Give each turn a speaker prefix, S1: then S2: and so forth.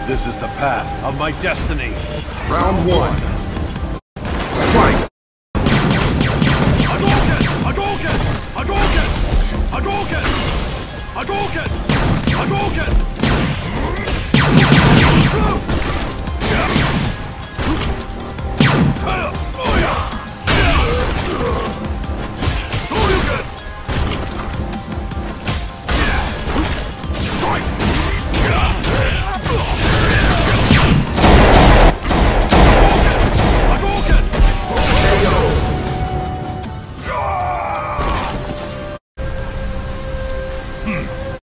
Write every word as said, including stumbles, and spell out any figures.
S1: This is the path of my destiny.
S2: Round one. Fight!
S1: Hadouken! Hadouken! Hadouken! Hadouken! Hadouken! Hadouken!